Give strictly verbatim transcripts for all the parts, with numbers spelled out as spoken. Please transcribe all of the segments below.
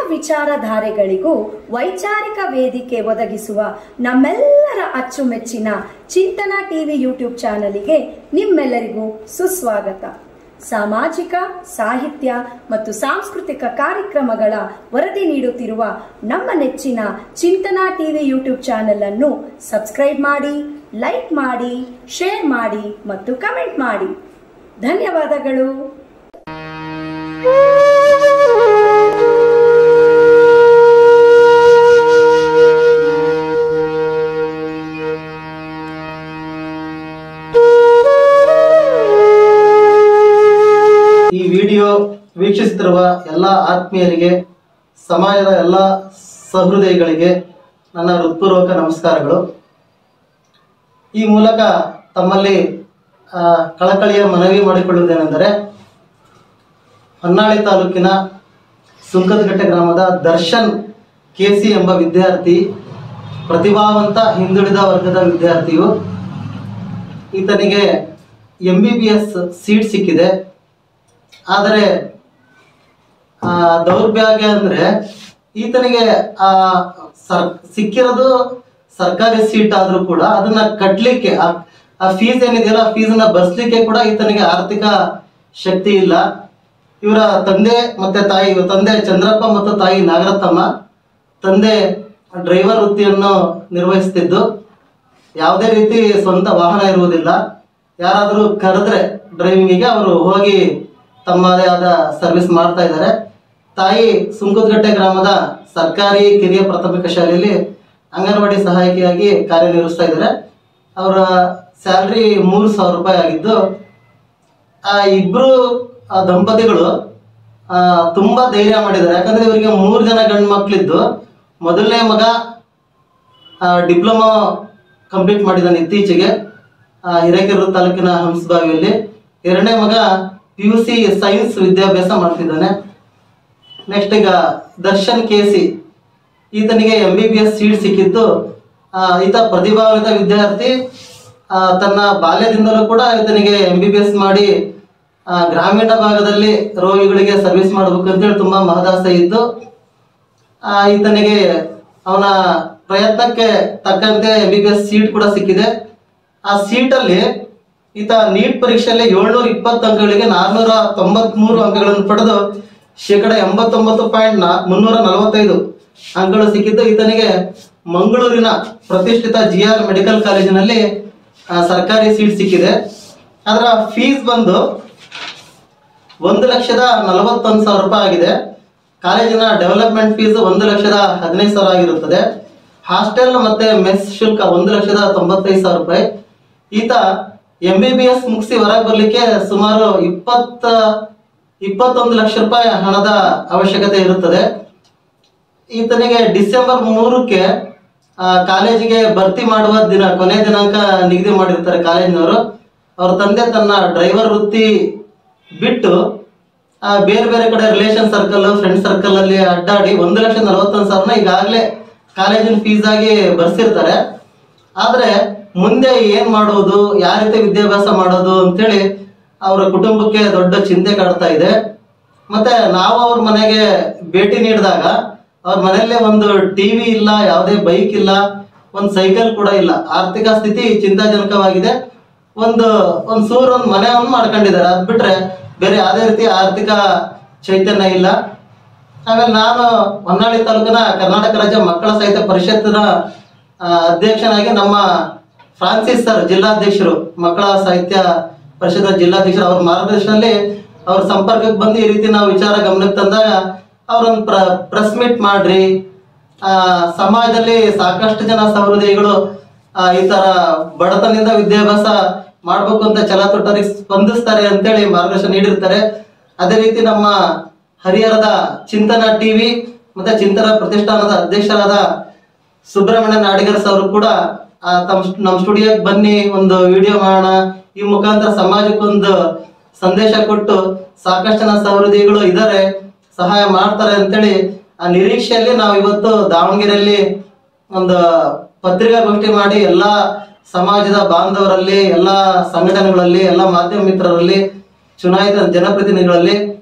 ವಿಚಾರಧಾರೆಗಳಿಗೂ ವೈಚಾರಿಕ ವೇದಿಕೆ ಒದಗಿಸುವ ನಮ್ಮೆಲ್ಲರ ಅಚ್ಚುಮೆಚ್ಚಿನ ಚಿಂತನ ಟಿವಿ ಯೂಟ್ಯೂಬ್ ಚಾನಲಿಗೆ ನಿಮ್ಮೆಲ್ಲರಿಗೂ ಸುಸ್ವಾಗತ. ಸಾಮಾಜಿಕ, ಸಾಹಿತ್ಯ ಮತ್ತು ಸಾಂಸ್ಕೃತಿಕ ಕಾರ್ಯಕ್ರಮಗಳ ವರದಿ ನೀಡುತ್ತಿರುವ ನಮ್ಮ ನೆಚ್ಚಿನ ಚಿಂತನ ಟಿವಿ ಯೂಟ್ಯೂಬ್ ಚಾನೆಲ್ ಅನ್ನು ಸಬ್ಸ್ಕ್ರೈಬ್ ಮಾಡಿ, ಲೈಕ್ ಮಾಡಿ, ಶೇರ್ ಮಾಡಿ ಮತ್ತು ಕಮೆಂಟ್ ಮಾಡಿ. ಧನ್ಯವಾದಗಳು. ಈ ವಿಡಿಯೋ ವೀಕ್ಷಿಸುತ್ತಿರುವ ಎಲ್ಲ ಆತ್ಮೀಯರಿಗೆ, ಸಮಾಜದ ಎಲ್ಲ ಸಹೃದಯಿಗಳಿಗೆ ನನ್ನ ಹೃತ್ಪೂರ್ವಕ ನಮಸ್ಕಾರಗಳು. ಈ ಮೂಲಕ ತಮ್ಮಲ್ಲಿ ಕಳಕಳಿಯ ಮನವಿ ಮಾಡಿಕೊಳ್ಳುವುದೇನೆಂದರೆ, ಹೊನ್ನಾಳಿ ತಾಲೂಕಿನ ಸುಂಕದಕಟ್ಟೆ ಗ್ರಾಮದ ದರ್ಶನ್ ಕೆಸಿ ಎಂಬ ವಿದ್ಯಾರ್ಥಿ ಪ್ರತಿಭಾವಂತ ಹಿಂದುಳಿದ ವರ್ಗದ ವಿದ್ಯಾರ್ಥಿಯು. ಈತನಿಗೆ M B B S seat ಸಿಕ್ಕಿದೆ. ಆದರೆ ದೌರ್ಭಾಗ್ಯ ಅಂದರೆ ಈತನಿಗೆ ಆ ಸರ್ ಸಿಕ್ಕಿರೋದು ಸರ್ಕಾರಿ ಸೀಟ್ ಆದರೂ ಕೂಡ ಅದನ್ನ ಕಟ್ಟಲಿಕ್ಕೆ ಆ ಫೀಸ್ ಏನಿದೆಯಲ್ಲ ಆ ಫೀಸನ್ನ ಭರಿಸಲಿಕ್ಕೆ ಕೂಡ ಈತನಿಗೆ ಆರ್ಥಿಕ ಶಕ್ತಿ ಇಲ್ಲ. ಇವರ ತಂದೆ ಮತ್ತೆ ತಾಯಿ, ಇವರ ತಂದೆ ಚಂದ್ರಪ್ಪ ಮತ್ತು ತಾಯಿ ನಾಗರತ್ನಮ್ಮ. ತಂದೆ ಡ್ರೈವರ್ ವೃತ್ತಿಯನ್ನು ನಿರ್ವಹಿಸ್ತಿದ್ದು, ಯಾವುದೇ ರೀತಿ ಸ್ವಂತ ವಾಹನ ಇರುವುದಿಲ್ಲ. ಯಾರಾದರೂ ಕರೆದ್ರೆ ಡ್ರೈವಿಂಗಿಗೆ ಅವರು ಹೋಗಿ ತಮ್ಮದೇ ಆದ ಸರ್ವಿಸ್ ಮಾಡ್ತಾ ಇದ್ದಾರೆ. ತಾಯಿ ಸುಂಕದಕಟ್ಟೆ ಗ್ರಾಮದ ಸರ್ಕಾರಿ ಕಿರಿಯ ಪ್ರಾಥಮಿಕ ಶಾಲೆಯಲ್ಲಿ ಅಂಗನವಾಡಿ ಸಹಾಯಕಿಯಾಗಿ ಕಾರ್ಯನಿರ್ವಹಿಸ್ತಾ ಇದ್ದಾರೆ. ಅವರ ಸ್ಯಾಲ್ರಿ ಮೂರು ಸಾವಿರ ರೂಪಾಯಿ ಆಗಿದ್ದು, ಆ ಇಬ್ಬರು ದಂಪತಿಗಳು ತುಂಬ ಧೈರ್ಯ ಮಾಡಿದ್ದಾರೆ. ಯಾಕಂದರೆ ಇವರಿಗೆ ಮೂರು ಜನ ಗಂಡು ಮಕ್ಕಳಿದ್ದು, ಮೊದಲನೇ ಮಗ ಡಿಪ್ಲೊಮಾ ಕಂಪ್ಲೀಟ್ ಮಾಡಿದ್ದಾನೆ ಇತ್ತೀಚೆಗೆ ಹಿರೇಕೆರೂರು ತಾಲೂಕಿನ ಹಂಸಬಾವಿಯಲ್ಲಿ. ಎರಡನೇ ಮಗ ಪಿ ಯು ಸಿ ಸೈನ್ಸ್ ವಿದ್ಯಾಭ್ಯಾಸ ಮಾಡ್ತಿದ್ದಾನೆ. ನೆಕ್ಸ್ಟ್ ಈಗ ದರ್ಶನ್ ಕೆ ಸಿ, ಈತನಿಗೆ M B B S seat ಸಿಕ್ಕಿದ್ದು. ಈತ ಪ್ರತಿಭಾನ್ವಿತ ವಿದ್ಯಾರ್ಥಿ. ತನ್ನ ಬಾಲ್ಯದಿಂದಲೂ ಕೂಡ ಈತನಿಗೆ ಎಂ ಬಿ ಬಿ ಎಸ್ ಮಾಡಿ ಗ್ರಾಮೀಣ ಭಾಗದಲ್ಲಿ ರೋಗಿಗಳಿಗೆ ಸರ್ವಿಸ್ ಮಾಡಬೇಕು ಅಂತೇಳಿ ತುಂಬ ಮಹದಾಸೆ ಇದ್ದು, ಈತನಿಗೆ ಅವನ ಪ್ರಯತ್ನಕ್ಕೆ ತಕ್ಕಂತೆ M B B S seat ಕೂಡ ಸಿಕ್ಕಿದೆ. ಆ ಸೀಟಲ್ಲಿ ಈತ ನೀಟ್ ಪರೀಕ್ಷೆಯಲ್ಲಿ ಏಳ್ನೂರ ಇಪ್ಪತ್ತು ಅಂಕಗಳಿಗೆ ನಾನ್ನೂರ ತೊಂಬತ್ಮೂರು ಅಂಕಗಳನ್ನು ಪಡೆದು ಶೇಕಡ ಎಂಬತ್ತೊಂಬತ್ತು ಪಾಯಿಂಟ್ ನಾ ಮುನ್ನೂರ ನಲವತ್ತೈದು ಅಂಕಗಳು ಸಿಕ್ಕಿದ್ದು. ಈತನಿಗೆ ಮಂಗಳೂರಿನ ಪ್ರತಿಷ್ಠಿತ ಜಿ ಆರ್ ಮೆಡಿಕಲ್ ಕಾಲೇಜಿನಲ್ಲಿ ಸರ್ಕಾರಿ ಸೀಟ್ ಸಿಕ್ಕಿದೆ. ಅದರ ಫೀಸ್ ಬಂದು ಒಂದು ಲಕ್ಷದ ನಲವತ್ತೊಂದು ಸಾವಿರ ರೂಪಾಯಿ ಆಗಿದೆ. ಕಾಲೇಜಿನ ಡೆವಲಪ್ಮೆಂಟ್ ಫೀಸ್ ಒಂದು ಲಕ್ಷದ ಹದಿನೈದು ಸಾವಿರ ಆಗಿರುತ್ತದೆ. ಹಾಸ್ಟೆಲ್ ಮತ್ತೆ ಮೆಸ್ ಶುಲ್ಕ ಒಂದು ಲಕ್ಷದ ತೊಂಬತ್ತೈದು ಸಾವಿರ ರೂಪಾಯಿ. ಈತ ಎಂ ಬಿ ಬಿ ಎಸ್ ಮುಗಿಸಿ ಹೊರಗೆ ಬರಲಿಕ್ಕೆ ಸುಮಾರು ಇಪ್ಪತ್ತ ಇಪ್ಪತ್ತೊಂದು ಲಕ್ಷ ರೂಪಾಯಿ ಹಣದ ಅವಶ್ಯಕತೆ ಇರುತ್ತದೆ. ಈತನಿಗೆ ಡಿಸೆಂಬರ್ ಮೂರಕ್ಕೆ ಕಾಲೇಜಿಗೆ ಭರ್ತಿ ಮಾಡುವ ದಿನ, ಕೊನೆ ದಿನಾಂಕ ನಿಗದಿ ಮಾಡಿರ್ತಾರೆ ಕಾಲೇಜಿನವರು. ಅವ್ರ ತಂದೆ ತನ್ನ ಡ್ರೈವರ್ ವೃತ್ತಿ ಬಿಟ್ಟು ಬೇರೆ ಬೇರೆ ಕಡೆ ರಿಲೇಷನ್ ಸರ್ಕಲ್, ಫ್ರೆಂಡ್ ಸರ್ಕಲ್ ಅಲ್ಲಿ ಅಡ್ಡಾಡಿ ಒಂದು ಲಕ್ಷ ನಲವತ್ತೊಂದು ಸಾವಿರನ ಈಗಾಗಲೇ ಕಾಲೇಜಿನ ಫೀಸ್ ಆಗಿ ಬರ್ಸಿರ್ತಾರೆ. ಆದರೆ ಮುಂದೆ ಏನು ಮಾಡೋದು, ಯಾವ ರೀತಿ ವಿದ್ಯಾಭ್ಯಾಸ ಮಾಡೋದು ಅಂತೇಳಿ ಅವರ ಕುಟುಂಬಕ್ಕೆ ದೊಡ್ಡ ಚಿಂತೆ ಕಾಡ್ತಾ ಇದೆ. ಮತ್ತೆ ನಾವು ಅವ್ರ ಮನೆಗೆ ಭೇಟಿ ನೀಡಿದಾಗ ಅವ್ರ ಮನೆಯಲ್ಲೇ ಒಂದು ಟಿ ವಿ ಇಲ್ಲ, ಯಾವುದೇ ಬೈಕ್ ಇಲ್ಲ, ಒಂದು ಸೈಕಲ್ ಕೂಡ ಇಲ್ಲ. ಆರ್ಥಿಕ ಸ್ಥಿತಿ ಚಿಂತಾಜನಕವಾಗಿದೆ. ಒಂದು ಒಂದು ಸೂರು ಒಂದು ಮನೆಯನ್ನು ಮಾಡ್ಕೊಂಡಿದ್ದಾರೆ. ಅದು ಬಿಟ್ರೆ ಬೇರೆ ಯಾವುದೇ ರೀತಿ ಆರ್ಥಿಕ ಚೈತನ್ಯ ಇಲ್ಲ. ಆಮೇಲೆ ನಾನು ಹೊನ್ನಾಳಿ ತಾಲೂಕಿನ ಕರ್ನಾಟಕ ರಾಜ್ಯ ಮಕ್ಕಳ ಸಾಹಿತ್ಯ ಪರಿಷತ್ತಿನ ಅಧ್ಯಕ್ಷನಾಗಿ ನಮ್ಮ ಫ್ರಾನ್ಸಿಸ್ ಸರ್ ಜಿಲ್ಲಾಧ್ಯಕ್ಷರು, ಮಕ್ಕಳ ಸಾಹಿತ್ಯ ಪರಿಷತ್ ಜಿಲ್ಲಾಧ್ಯಕ್ಷರು, ಅವ್ರ ಮಾರ್ಗದರ್ಶನದಲ್ಲಿ ಅವ್ರ ಸಂಪರ್ಕಕ್ಕೆ ಬಂದು ಈ ರೀತಿ ನಾವು ವಿಚಾರ ಗಮನಕ್ಕೆ ತಂದಾಗ ಅವ್ರೊಂದು ಪ್ರ ಪ್ರೆಸ್ ಮೀಟ್ ಮಾಡ್ರಿ, ಸಮಾಜದಲ್ಲಿ ಸಾಕಷ್ಟು ಜನ ಸಹೃದಯಿಗಳು ಈ ತರ ಬಡತನದಿಂದ ವಿದ್ಯಾಭ್ಯಾಸ ಮಾಡ್ಬೇಕು ಅಂತ ಛಲ ತೊಟ್ಟರಿಗೆ ಸ್ಪಂದಿಸ್ತಾರೆ ಅಂತೇಳಿ ಮಾರ್ಗದರ್ಶನ ನೀಡಿರ್ತಾರೆ. ಅದೇ ರೀತಿ ನಮ್ಮ ಹರಿಹರದ ಚಿಂತನ ಟಿವಿ ಮತ್ತೆ ಚಿಂತನ ಪ್ರತಿಷ್ಠಾನದ ಅಧ್ಯಕ್ಷರಾದ ಸುಬ್ರಹ್ಮಣ್ಯ ನಾಡಿಗರ್ಸ್ ಅವರು ಕೂಡ ತಮ್ಮ ನಮ್ಮ ಸ್ಟುಡಿಯೋಗೆ ಬನ್ನಿ, ಒಂದು ವಿಡಿಯೋ ಮಾಡೋಣ, ಈ ಮುಖಾಂತರ ಸಮಾಜಕ್ಕೊಂದು ಸಂದೇಶ ಕೊಟ್ಟು ಸಾಕಷ್ಟು ಜನ ಸಹೃದಯಿಗಳು ಇದ್ದಾರೆ, ಸಹಾಯ ಮಾಡ್ತಾರೆ ಅಂತೇಳಿ ಆ ನಿರೀಕ್ಷೆಯಲ್ಲಿ ನಾವು ಇವತ್ತು ದಾವಣಗೆರೆಯಲ್ಲಿ ಒಂದು ಪತ್ರಿಕಾಗೋಷ್ಠಿ ಮಾಡಿ ಎಲ್ಲ ಸಮಾಜದ ಬಾಂಧವರಲ್ಲಿ, ಎಲ್ಲ ಸಂಘಟನೆಗಳಲ್ಲಿ, ಎಲ್ಲ ಮಾಧ್ಯಮ ಮಿತ್ರರಲ್ಲಿ, ಚುನಾಯಿತ ಜನಪ್ರತಿನಿಧಿಗಳಲ್ಲಿ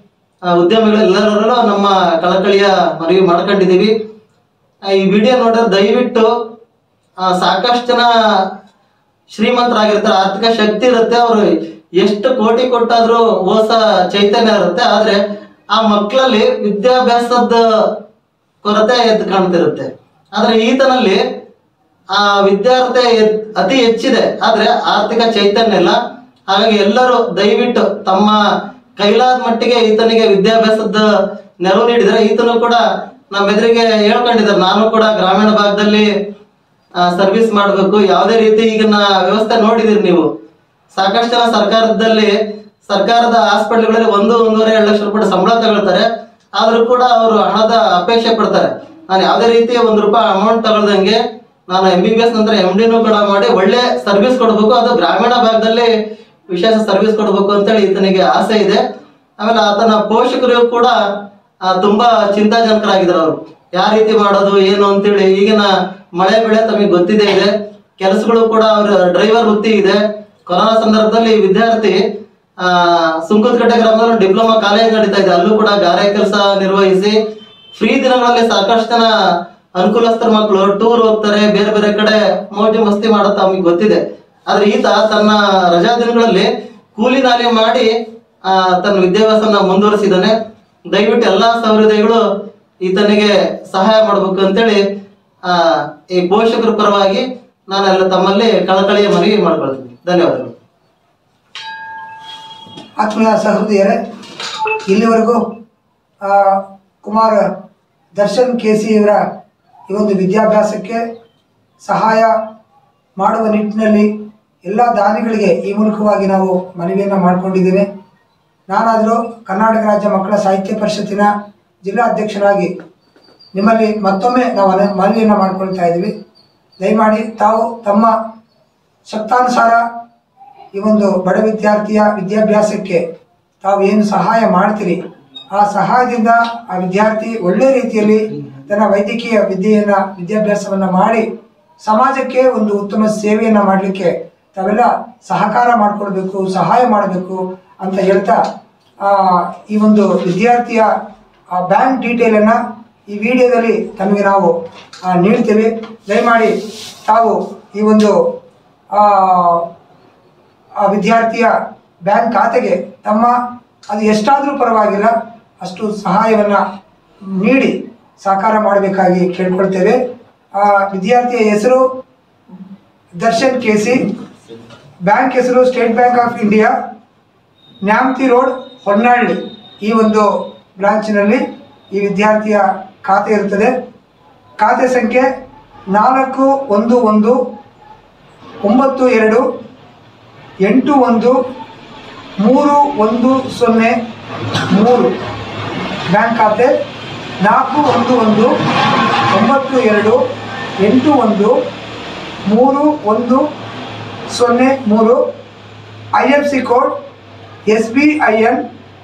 ಉದ್ಯಮಿಗಳೆಲ್ಲರಲ್ಲೂ ನಮ್ಮ ಕಳಕಳಿಯ ಮನವಿ ಮಾಡ್ಕೊಂಡಿದ್ದೀವಿ. ಈ ವಿಡಿಯೋ ನೋಡಿದ್ರೆ ದಯವಿಟ್ಟು ಸಾಕಷ್ಟು ಜನ ಶ್ರೀಮಂತರಾಗಿರ್ತಾರೆ, ಆರ್ಥಿಕ ಶಕ್ತಿ ಇರುತ್ತೆ, ಅವರು ಎಷ್ಟು ಕೋಟಿ ಕೊಟ್ಟಾದ್ರೂ ಮೋಸ ಚೈತನ್ಯ ಇರುತ್ತೆ. ಆದ್ರೆ ಆ ಮಕ್ಕಳಲ್ಲಿ ವಿದ್ಯಾಭ್ಯಾಸದ ಕೊರತೆ ಎದ್ದು ಕಾಣ್ತಿರುತ್ತೆ. ಆದ್ರೆ ಈತನಲ್ಲಿ ಆ ವಿದ್ಯಾರ್ಥಿ ಅತಿ ಹೆಚ್ಚಿದೆ, ಆದ್ರೆ ಆರ್ಥಿಕ ಚೈತನ್ಯ ಇಲ್ಲ. ಹಾಗಾಗಿ ಎಲ್ಲರೂ ದಯವಿಟ್ಟು ತಮ್ಮ ಕೈಲಾದ ಮಟ್ಟಿಗೆ ಈತನಿಗೆ ವಿದ್ಯಾಭ್ಯಾಸದ ನೆರವು ನೀಡಿದರೆ, ಈತನು ಕೂಡ ನಮ್ಮ ಎದುರಿಗೆ ಹೇಳ್ಕೊಂಡಿದ್ದಾರೆ, ನಾನು ಕೂಡ ಗ್ರಾಮೀಣ ಭಾಗದಲ್ಲಿ ಸರ್ವಿಸ್ ಮಾಡಬೇಕು, ಯಾವುದೇ ರೀತಿ ಈಗಿನ ವ್ಯವಸ್ಥೆ ನೋಡಿದಿರಿ ನೀವು. ಸಾಕಷ್ಟು ಜನ ಸರ್ಕಾರದಲ್ಲಿ ಸರ್ಕಾರದ ಹಾಸ್ಪಿಟಲ್ಗಳಲ್ಲಿ ಒಂದು ಒಂದೂವರೆ ಎರಡು ಲಕ್ಷ ರೂಪಾಯಿ ಸಂಬಳ ತಗೊಳ್ತಾರೆ. ಆದ್ರೂ ಕೂಡ ಅವರು ಹಣದ ಅಪೇಕ್ಷೆ ಪಡ್ತಾರೆ. ನಾನು ಯಾವುದೇ ರೀತಿ ಒಂದು ರೂಪಾಯಿ ಅಮೌಂಟ್ ತಗೊಳ್ದಂಗೆ ನಾನು ಎಂ ಬಿ ಬಿ ಎಸ್ ನಂತರ ಎಂ ಡಿನೂ ಕೂಡ ಮಾಡಿ ಒಳ್ಳೆ ಸರ್ವಿಸ್ ಕೊಡಬೇಕು, ಅದು ಗ್ರಾಮೀಣ ಭಾಗದಲ್ಲಿ ವಿಶೇಷ ಸರ್ವಿಸ್ ಕೊಡಬೇಕು ಅಂತೇಳಿ ಈತನಿಗೆ ಆಸೆ ಇದೆ. ಆಮೇಲೆ ಆತನ ಪೋಷಕರು ಕೂಡ ತುಂಬಾ ಚಿಂತಾಜನಕರಾಗಿದ್ದಾರೆ. ಅವರು ಯಾವ ರೀತಿ ಮಾಡೋದು ಏನು ಅಂತೇಳಿ, ಈಗಿನ ಮಳೆ ಬೆಳೆ ತಮಗೆ ಗೊತ್ತಿದೆ ಇದೆ, ಕೆಲಸಗಳು ಕೂಡ ಅವ್ರ ಡ್ರೈವರ್ ವೃತ್ತಿ ಇದೆ. ಕೊರೋನಾ ಸಂದರ್ಭದಲ್ಲಿ ವಿದ್ಯಾರ್ಥಿ ಆ ಸುಂಕದಕಟ್ಟೆ ಗ್ರಾಮದಲ್ಲಿ ಡಿಪ್ಲೊಮಾ ಕಾಲೇಜ್ ನಡೀತಾ ಇದೆ, ಅಲ್ಲೂ ಕೂಡ ಗಾರೆ ಕೆಲಸ ನಿರ್ವಹಿಸಿ ಫ್ರೀ ದಿನಗಳಲ್ಲಿ ಸಾಕಷ್ಟು ಜನ ಅನುಕೂಲಸ್ಥರ ಮಕ್ಕಳು ಟೂರ್ ಹೋಗ್ತಾರೆ, ಬೇರೆ ಬೇರೆ ಕಡೆ ಮೋಜು ಮಸ್ತಿ ಮಾಡುತ್ತ ತಮಗೆ ಗೊತ್ತಿದೆ. ಆದ್ರೆ ಈತ ತನ್ನ ರಜಾ ದಿನಗಳಲ್ಲಿ ಕೂಲಿ ನಾಲಿ ಮಾಡಿ ಆ ತನ್ನ ವಿದ್ಯಾಭ್ಯಾಸನ ಮುಂದುವರಿಸಿದ್ದಾನೆ. ದಯವಿಟ್ಟು ಎಲ್ಲಾ ಸಹೃದಯಗಳು ಈತನಿಗೆ ಸಹಾಯ ಮಾಡ್ಬೇಕು ಅಂತೇಳಿ ಆ ಈ ಪೋಷಕರ ಪರವಾಗಿ ನಾನೆಲ್ಲ ತಮ್ಮಲ್ಲಿ ಕಳಕಳಿಯ ಮನವಿ ಮಾಡ್ಕೊಳ್ತೀನಿ. ಧನ್ಯವಾದಗಳು. ಆತ್ಮೀಯ ಸಹೃದಯರೇ, ಇಲ್ಲಿವರೆಗೂ ಕುಮಾರ್ ದರ್ಶನ್ ಕೆ ಸಿ ಇವರ ಈ ಒಂದು ವಿದ್ಯಾಭ್ಯಾಸಕ್ಕೆ ಸಹಾಯ ಮಾಡುವ ನಿಟ್ಟಿನಲ್ಲಿ ಎಲ್ಲ ದಾನಿಗಳಿಗೆ ಈ ಮೂಲಕವಾಗಿ ನಾವು ಮನವಿಯನ್ನು ಮಾಡಿಕೊಂಡಿದ್ದೇವೆ. ನಾನಾದರೂ ಕರ್ನಾಟಕ ರಾಜ್ಯ ಮಕ್ಕಳ ಸಾಹಿತ್ಯ ಪರಿಷತ್ತಿನ ಜಿಲ್ಲಾ ಅಧ್ಯಕ್ಷರಾಗಿ ನಿಮ್ಮಲ್ಲಿ ಮತ್ತೊಮ್ಮೆ ನಾವು ಮನವಿಯನ್ನು ಮಾಡಿಕೊಳ್ತಾ ಇದ್ದೀವಿ. ದಯಮಾಡಿ ತಾವು ತಮ್ಮ ಶಕ್ತಾನುಸಾರ ಈ ಒಂದು ಬಡ ವಿದ್ಯಾರ್ಥಿಯ ವಿದ್ಯಾಭ್ಯಾಸಕ್ಕೆ ತಾವು ಏನು ಸಹಾಯ ಮಾಡ್ತೀರಿ, ಆ ಸಹಾಯದಿಂದ ಆ ವಿದ್ಯಾರ್ಥಿ ಒಳ್ಳೆಯ ರೀತಿಯಲ್ಲಿ ತನ್ನ ವೈದ್ಯಕೀಯ ವಿದ್ಯೆಯನ್ನು ವಿದ್ಯಾಭ್ಯಾಸವನ್ನು ಮಾಡಿ ಸಮಾಜಕ್ಕೆ ಒಂದು ಉತ್ತಮ ಸೇವೆಯನ್ನು ಮಾಡಲಿಕ್ಕೆ ತಾವೆಲ್ಲ ಸಹಕಾರ ಮಾಡಿಕೊಡ್ಬೇಕು, ಸಹಾಯ ಮಾಡಬೇಕು ಅಂತ ಹೇಳ್ತಾ ಈ ಒಂದು ವಿದ್ಯಾರ್ಥಿಯ ಬ್ಯಾಂಕ್ ಡೀಟೇಲನ್ನು ಈ ವಿಡಿಯೋದಲ್ಲಿ ತಮಗೆ ನಾವು ನೀಡ್ತೇವೆ. ದಯಮಾಡಿ ತಾವು ಈ ಒಂದು ಆ ವಿದ್ಯಾರ್ಥಿಯ ಬ್ಯಾಂಕ್ ಖಾತೆಗೆ ತಮ್ಮ ಅದು ಎಷ್ಟಾದರೂ ಪರವಾಗಿಲ್ಲ ಅಷ್ಟು ಸಹಾಯವನ್ನು ನೀಡಿ ಸಹಕಾರ ಮಾಡಬೇಕಾಗಿ ಕೇಳ್ಕೊಳ್ತೇವೆ. ಆ ವಿದ್ಯಾರ್ಥಿಯ ಹೆಸರು ದರ್ಶನ್ ಕೆ ಸಿ, ಬ್ಯಾಂಕ್ ಹೆಸರು State Bank of India, Nyamathi road, Honnali, ಈ ಒಂದು ಬ್ರಾಂಚಿನಲ್ಲಿ ಈ ವಿದ್ಯಾರ್ಥಿಯ ಖಾತೆ ಇರುತ್ತದೆ. ಖಾತೆ ಸಂಖ್ಯೆ ನಾಲ್ಕು ಒಂದು ಒಂದು ಒಂಬತ್ತು ಎರಡು ಎಂಟು ಒಂದು ಮೂರು ಒಂದು ಸೊನ್ನೆ ಮೂರು. ಬ್ಯಾಂಕ್ ಖಾತೆ ನಾಲ್ಕು ಒಂದು ಒಂದು ಒಂಬತ್ತು ಎರಡು ಎಂಟು ಒಂದು ಮೂರು ಒಂದು ಸೊನ್ನೆ ಮೂರು. I F C code S B I N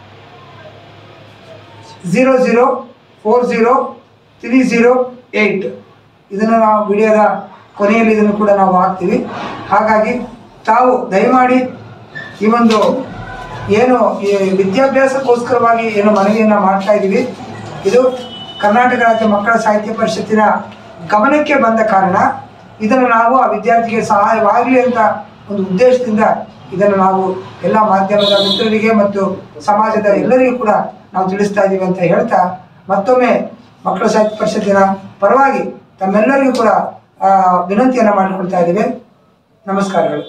zero zero four zero three zero eight. ಇದನ್ನು ನಾವು ವಿಡಿಯೋದ ಕೊನೆಯಲ್ಲಿ ಇದನ್ನು ಕೂಡ ನಾವು ಹಾಕ್ತೀವಿ. ಹಾಗಾಗಿ ತಾವು ದಯಮಾಡಿ ಈ ಒಂದು ಏನು ಈ ವಿದ್ಯಾಭ್ಯಾಸಕ್ಕೋಸ್ಕರವಾಗಿ ಏನು ಮನವಿಯನ್ನು ಮಾಡ್ತಾ ಇದ್ದೀವಿ, ಇದು ಕರ್ನಾಟಕ ರಾಜ್ಯ ಮಕ್ಕಳ ಸಾಹಿತ್ಯ ಪರಿಷತ್ತಿನ ಗಮನಕ್ಕೆ ಬಂದ ಕಾರಣ ಇದನ್ನು ನಾವು ಆ ವಿದ್ಯಾರ್ಥಿಗೆ ಸಹಾಯವಾಗಲಿ ಅಂತ ಒಂದು ಉದ್ದೇಶದಿಂದ ಇದನ್ನು ನಾವು ಎಲ್ಲ ಮಾಧ್ಯಮದ ಮಿತ್ರರಿಗೆ ಮತ್ತು ಸಮಾಜದ ಎಲ್ಲರಿಗೂ ಕೂಡ ನಾವು ತಿಳಿಸ್ತಾ ಇದ್ದೀವಿ ಅಂತ ಹೇಳ್ತಾ ಮತ್ತೊಮ್ಮೆ ಮಕ್ಕಳ ಸಾಹಿತ್ಯ ಪರಿಷತ್ತಿನ ಪರವಾಗಿ ತಮ್ಮೆಲ್ಲರಿಗೂ ಕೂಡ ವಿನಂತಿಯನ್ನು ಮಾಡಿಕೊಳ್ತಾ ಇದ್ದೀವಿ. ನಮಸ್ಕಾರಗಳು.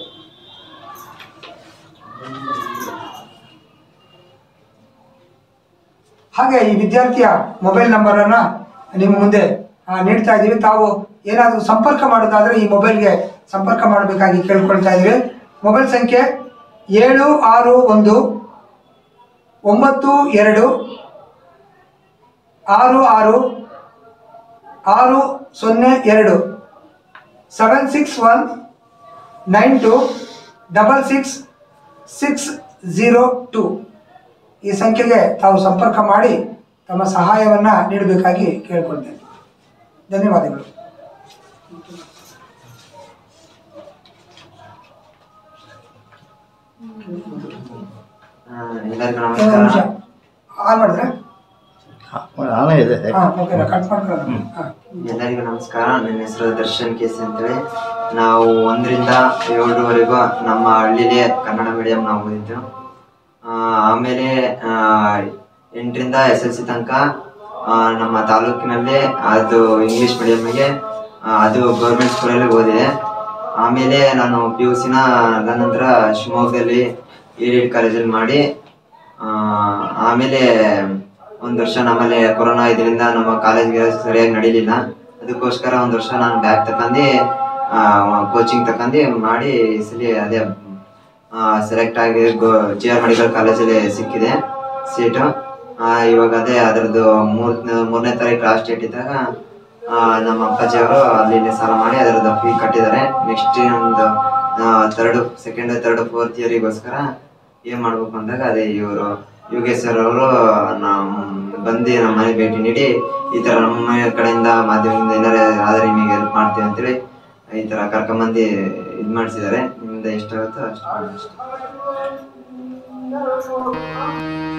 ಹಾಗೆ ಈ ವಿದ್ಯಾರ್ಥಿಯ ಮೊಬೈಲ್ ನಂಬರನ್ನು ನಿಮ್ಮ ಮುಂದೆ ನೀಡ್ತಾ ಇದ್ದೀವಿ. ತಾವು ಏನಾದರೂ ಸಂಪರ್ಕ ಮಾಡೋದಾದರೆ ಈ ಮೊಬೈಲ್ಗೆ ಸಂಪರ್ಕ ಮಾಡಬೇಕಾಗಿ ಕೇಳ್ಕೊಳ್ತಾ ಇದ್ದೀವಿ. ಮೊಬೈಲ್ ಸಂಖ್ಯೆ ಏಳು ಆರು ಒಂದು ಒಂಬತ್ತು ಎರಡು ಆರು ಆರು ಆರು ಸೊನ್ನೆ ಎರಡು, seven six one nine two double six six zero two. ಈ ಸಂಖ್ಯೆಗೆ ತಾವು ಸಂಪರ್ಕ ಮಾಡಿ ತಮ್ಮ ಸಹಾಯವನ್ನು ನೀಡಬೇಕಾಗಿ ಕೇಳಿಕೊಳ್ತೇನೆ. ಧನ್ಯವಾದಗಳು. ಆನ್ ಮಾಡಿದ್ರೆ ಆನೆ ಇದೆ. ಹಾಂ ಓಕೆ ಕಟ್ ಮಾಡ್ಕೊಳ್ಳೋದು. ಹಾಂ ಎಲ್ಲರಿಗೂ ನಮಸ್ಕಾರ. ನನ್ನ ಹೆಸರು ದರ್ಶನ್ ಕೇಸಿ ಅಂತೇಳಿ. ನಾವು ಒಂದರಿಂದ ಏಳರವರೆಗೂ ನಮ್ಮ ಹಳ್ಳಿಲೇ ಕನ್ನಡ ಮೀಡಿಯಂ ನಾವು ಓದಿದ್ದು. ಆಮೇಲೆ ಎಂಟರಿಂದ ಎಸ್ ಎಲ್ ಸಿ ತನಕ ನಮ್ಮ ತಾಲೂಕಿನಲ್ಲಿ ಅದು ಇಂಗ್ಲೀಷ್ ಮೀಡಿಯಮ್ಗೆ ಅದು ಗೌರ್ಮೆಂಟ್ ಸ್ಕೂಲಲ್ಲಿ ಓದಿದೆ. ಆಮೇಲೆ ನಾನು ಪಿ ಯು ಸಿನ ನಂತರ ಶಿವಮೊಗ್ಗದಲ್ಲಿ ಏಡೆಡ್ ಕಾಲೇಜಲ್ಲಿ ಮಾಡಿ ಆಮೇಲೆ ಒಂದು ವರ್ಷ ನಮ್ಮಲ್ಲಿ ಕೊರೋನಾ ಇದರಿಂದ ನಮ್ಮ ಕಾಲೇಜ್ಗೆ ಸರಿಯಾಗಿ ನಡೀಲಿಲ್ಲ. ಅದಕ್ಕೋಸ್ಕರ ಒಂದು ವರ್ಷ ನಾನು ಬ್ಯಾಗ್ ತಗೊಂಡು ಕೋಚಿಂಗ್ ತಗೊಂಡು ಮಾಡಿ ಈ ಸಲ ಅದೇ ಸೆಲೆಕ್ಟ್ ಆಗಿ ಗೋ ಜಿ ಆರ್ ಮೆಡಿಕಲ್ ಕಾಲೇಜಲ್ಲಿ ಸಿಕ್ಕಿದೆ ಸೀಟು. ಇವಾಗ ಅದೇ ಅದರದ್ದು ಮೂರ್ ಮೂರನೇ ತಾರೀಕು ಲಾಸ್ಟ್ ಡೇಟ್ ಇದ್ದಾಗ ನಮ್ಮ ಅಪ್ಪಾಜಿಯವರು ಅಲ್ಲಿ ಸಾಲ ಮಾಡಿ ಅದರದ್ದು ಫೀ ಕಟ್ಟಿದ್ದಾರೆ. ನೆಕ್ಸ್ಟ್ ಒಂದು ಥರ್ಡ್ ಸೆಕೆಂಡ್ ಥರ್ಡ್ ಫೋರ್ತ್ ಇಯರಿಗೋಸ್ಕರ ಏನು ಮಾಡಬೇಕು ಅಂದಾಗ ಅದೇ ಇವರು ಯೋಗೇಶ್ ಸರ್ ಅವರು ಬಂದು ನಮ್ಮ ಮನೆಗೆ ಭೇಟಿ ನೀಡಿ ಈ ಥರ ನಮ್ಮ ಮನೆ ಕಡೆಯಿಂದ ಮಾಧ್ಯಮದಿಂದ ಏನಾರೇ ಆದರೆ ನಿಮಗೆ ಹೆಲ್ಪ್ ಮಾಡ್ತೀವಿ ಅಂತೇಳಿ ಈ ಥರ ಕರ್ಕೊಂಬಂದು ಇದು ಮಾಡಿಸಿದ್ದಾರೆ. ನಿಮ್ಮಿಂದ ಎಷ್ಟಾಗುತ್ತೋ ಅಷ್ಟು ಮಾಡಿ ಅಷ್ಟೇ.